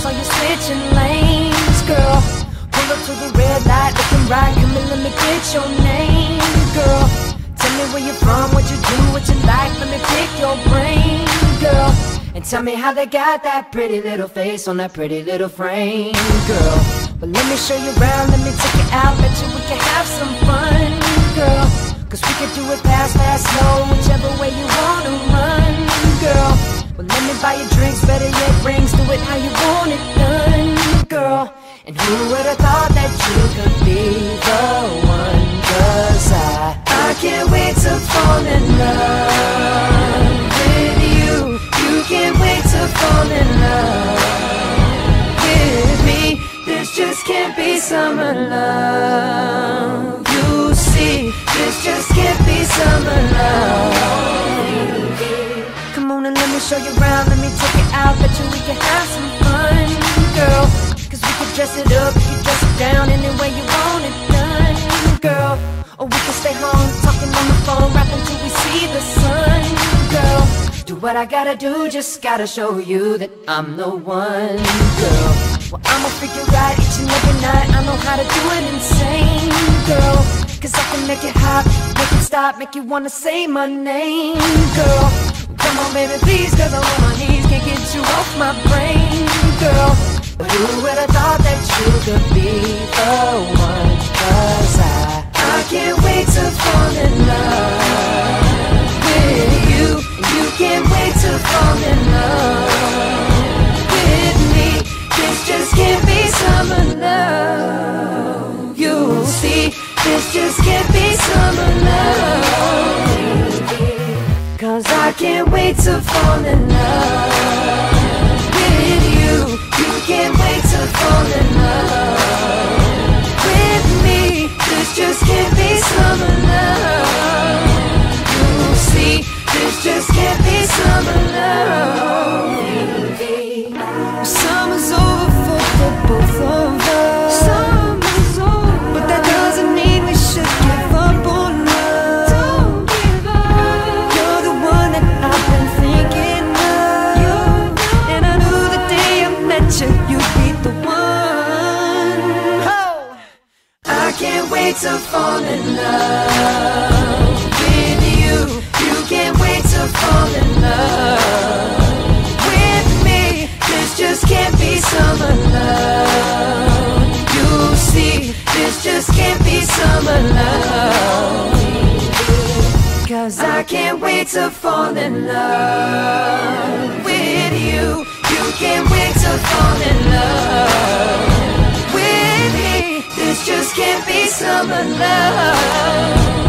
saw you switching lanes, girl. Pull up to the red light, looking right, come and let me get your name, girl. Tell me where you're from, what you do, what you like, let me pick your brain, girl. And tell me how they got that pretty little face on that pretty little frame, girl. But let me show you around, let me take you out, bet you we can have some fun, girl. Cause we can do it fast, fast, slow, whichever way you wanna run, girl. Well, let me buy you drinks, better yet rings, do it how you want it done, girl. And who would've thought that you could be the one? Cause I can't wait to fall in love with you. You can't wait to fall in love with me. This just can't be summer love. You see, this just can't be summer love. Come on and let me show you around, let me take it out, bet you we can have some fun, girl. Cause we can dress it up, you can dress it down any way you want it done, girl. Or we can stay home, talking on the phone, rapping till we see the sun, girl. Do what I gotta do, just gotta show you that I'm the one, girl. Well, I'ma freak you right each and every night, I know how to do it insane, girl. Cause I can make it hot, make it stop, make you wanna say my name, girl. Come on baby please, cause I'm on my knees, can't get you off my brain, girl. But who would've thought that you could be the one? Cause I can't wait to fall in love with you. You can't wait to fall in love with me. This just can't be summer love. You'll see, this just can't be summer love. Cause I can't wait to fall in love with you. You can't wait to fall in love with me. This just can't be summer love. You'll see, this just can't be summer love. Summer's over for both of us. Summer's over, but that doesn't mean we should give up on love. Don't give up. You're the one that I've been thinking of, and I knew the day I met you, you'd be the one. Oh, I can't wait to fall in love with you. You can't wait to fall in love with me. This just can't be summer love. You see, this just can't be summer love. Cause I can't wait to fall in love with you. You can't wait to fall in love with me. This just can't be summer love.